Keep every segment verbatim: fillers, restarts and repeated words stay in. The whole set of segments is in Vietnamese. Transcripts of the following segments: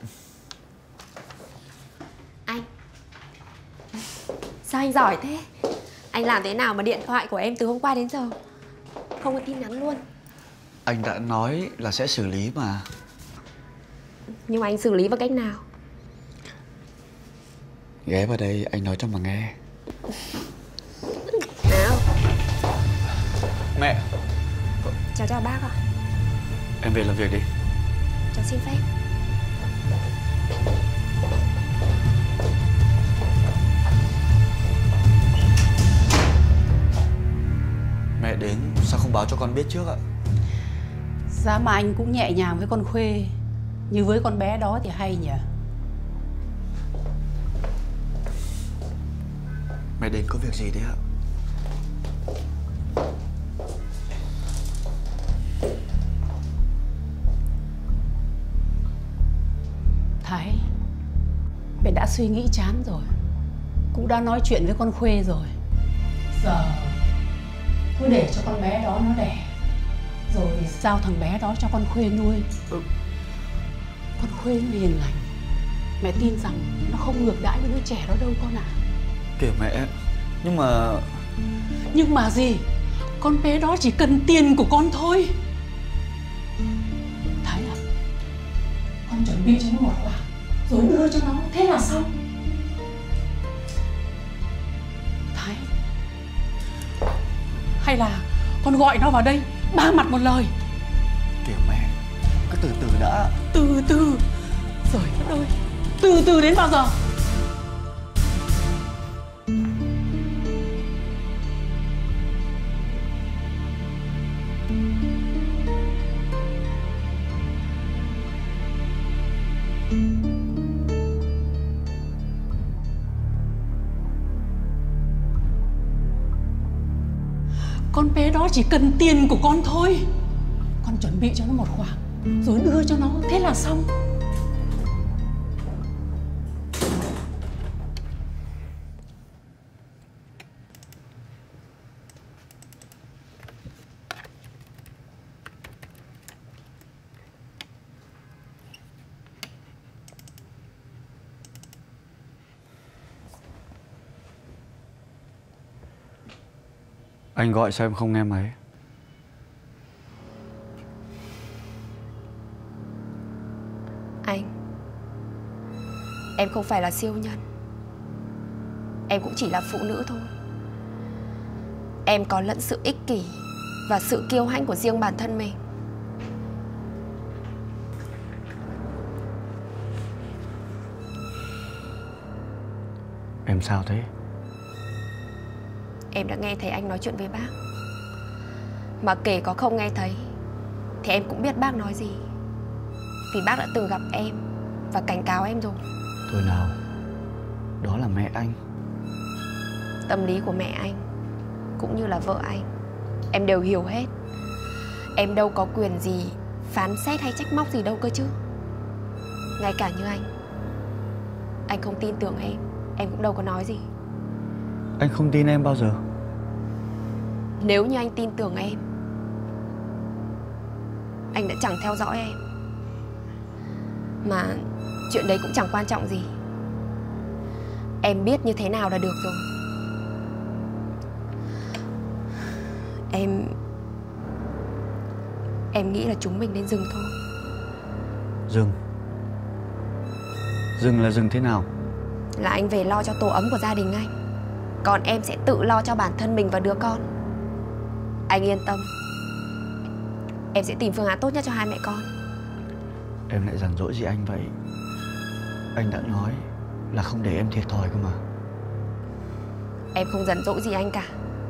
Anh, sao anh giỏi thế? Anh làm thế nào mà điện thoại của em từ hôm qua đến giờ không có tin nhắn luôn? Anh đã nói là sẽ xử lý mà. Nhưng mà anh xử lý bằng cách nào? Ghé vào đây anh nói cho mà nghe. Nào. Mẹ. Cháu chào bác ạ. Em về làm việc đi. Cháu xin phép. Mẹ đến sao không báo cho con biết trước ạ? Giá mà anh cũng nhẹ nhàng với con Khuê, như với con bé đó thì hay nhỉ. Mẹ đến có việc gì đấy ạ? Thái, mẹ đã suy nghĩ chán rồi, cũng đã nói chuyện với con Khuê rồi. Giờ cứ để cho con bé đó nó đẻ, rồi giao thằng bé đó cho con Khuê nuôi. ừ. Con Khuê nó hiền lành, mẹ tin rằng nó không ngược đãi với đứa trẻ đó đâu con ạ. À. Kìa mẹ, nhưng mà... Nhưng mà gì? Con bé đó chỉ cần tiền của con thôi. Thái à, con chuẩn bị cho nó một khoản rồi đưa cho nó, thế là xong. Thái, hay là con gọi nó vào đây ba mặt một lời. Kìa mẹ, cứ từ từ đã. Từ từ? Trời đất ơi, từ từ đến bao giờ? Con bé đó chỉ cần tiền của con thôi. Con chuẩn bị cho nó một khoản rồi đưa cho nó, thế là xong. Anh gọi sao em không nghe máy? Anh, em không phải là siêu nhân. Em cũng chỉ là phụ nữ thôi. Em có lẫn sự ích kỷ và sự kiêu hãnh của riêng bản thân mình. Em sao thế? Em đã nghe thấy anh nói chuyện với bác. Mà kể có không nghe thấy thì em cũng biết bác nói gì. Vì bác đã từng gặp em và cảnh cáo em rồi. Thôi nào, đó là mẹ anh. Tâm lý của mẹ anh cũng như là vợ anh em đều hiểu hết. Em đâu có quyền gì phán xét hay trách móc gì đâu cơ chứ. Ngay cả như anh, anh không tin tưởng em, em cũng đâu có nói gì. Anh không tin em bao giờ. Nếu như anh tin tưởng em, anh đã chẳng theo dõi em. Mà chuyện đấy cũng chẳng quan trọng gì. Em biết như thế nào là được rồi. Em Em nghĩ là chúng mình nên dừng thôi. Dừng? Dừng là dừng thế nào? Là anh về lo cho tổ ấm của gia đình anh, còn em sẽ tự lo cho bản thân mình và đứa con. Anh yên tâm, em sẽ tìm phương án tốt nhất cho hai mẹ con. Em lại giằng dỗi gì anh vậy? Anh đã nói là không để em thiệt thòi cơ mà. Em không giận dỗi gì anh cả.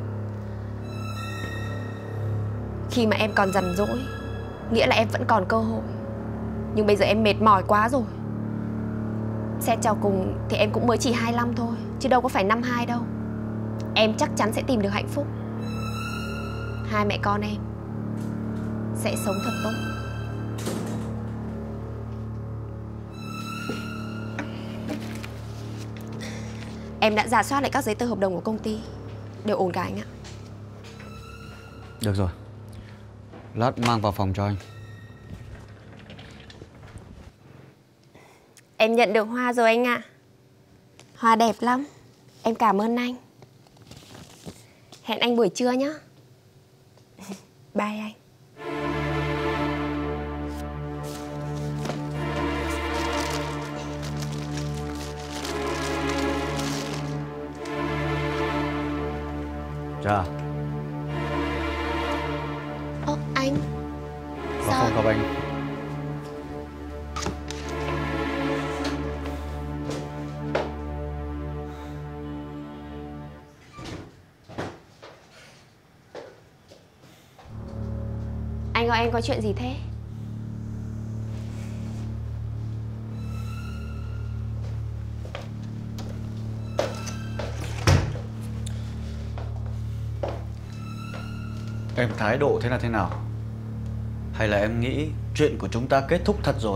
Khi mà em còn giận dỗi, nghĩa là em vẫn còn cơ hội. Nhưng bây giờ em mệt mỏi quá rồi. Xét cho cùng thì em cũng mới chỉ hai mươi lăm thôi, chứ đâu có phải năm hai đâu. Em chắc chắn sẽ tìm được hạnh phúc. Hai mẹ con em sẽ sống thật tốt. Em đã rà soát lại các giấy tờ hợp đồng của công ty, đều ổn cả anh ạ. Được rồi, lát mang vào phòng cho anh. Em nhận được hoa rồi anh ạ. Hoa đẹp lắm. Em cảm ơn anh. Hẹn anh buổi trưa nhé. Bye anh. Chà. Ơ, anh. Vào Sao? phòng gặp anh. Anh gọi em có chuyện gì thế? Em thái độ thế là thế nào? Hay là em nghĩ chuyện của chúng ta kết thúc thật rồi?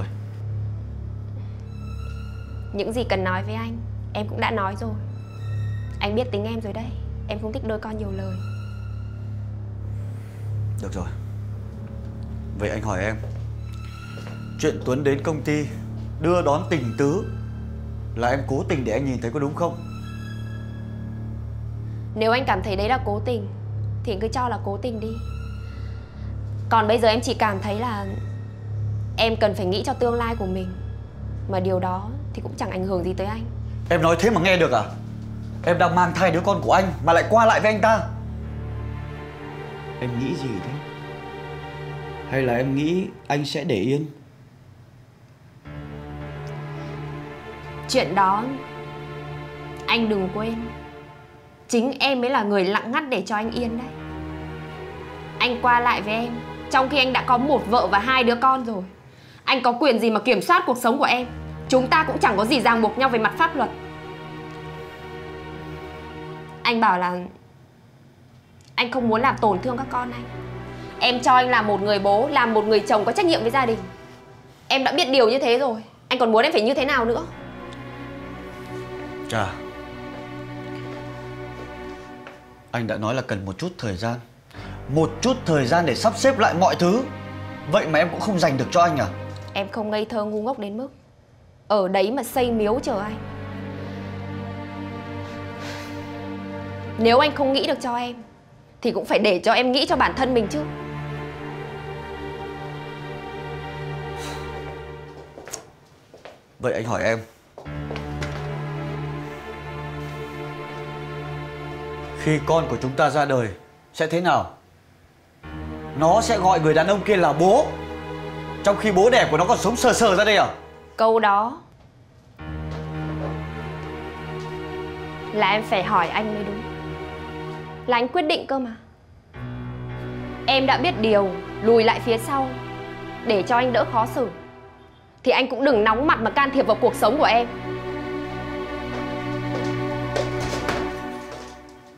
Những gì cần nói với anh em cũng đã nói rồi. Anh biết tính em rồi đấy. Em không thích đôi con nhiều lời. Được rồi. Vậy anh hỏi em, chuyện Tuấn đến công ty đưa đón tình tứ là em cố tình để anh nhìn thấy có đúng không? Nếu anh cảm thấy đấy là cố tình thì cứ cho là cố tình đi. Còn bây giờ em chỉ cảm thấy là em cần phải nghĩ cho tương lai của mình. Mà điều đó thì cũng chẳng ảnh hưởng gì tới anh. Em nói thế mà nghe được à? Em đang mang thai đứa con của anh mà lại qua lại với anh ta. Em nghĩ gì thế? Hay là em nghĩ anh sẽ để yên? Chuyện đó anh đừng quên, chính em mới là người lặng ngắt để cho anh yên đấy. Anh qua lại với em trong khi anh đã có một vợ và hai đứa con rồi. Anh có quyền gì mà kiểm soát cuộc sống của em? Chúng ta cũng chẳng có gì ràng buộc nhau về mặt pháp luật. Anh bảo là anh không muốn làm tổn thương các con anh. Em cho anh làm một người bố, làm một người chồng có trách nhiệm với gia đình. Em đã biết điều như thế rồi, anh còn muốn em phải như thế nào nữa? Chà, anh đã nói là cần một chút thời gian. Một chút thời gian để sắp xếp lại mọi thứ. Vậy mà em cũng không dành được cho anh à? Em không ngây thơ ngu ngốc đến mức ở đấy mà xây miếu chờ anh. Nếu anh không nghĩ được cho em thì cũng phải để cho em nghĩ cho bản thân mình chứ. Vậy anh hỏi em, khi con của chúng ta ra đời sẽ thế nào? Nó sẽ gọi người đàn ông kia là bố, trong khi bố đẻ của nó còn sống sờ sờ ra đây à? Câu đó là em phải hỏi anh mới đúng. Là anh quyết định cơ mà. Em đã biết điều, lùi lại phía sau để cho anh đỡ khó xử thì anh cũng đừng nóng mặt mà can thiệp vào cuộc sống của em.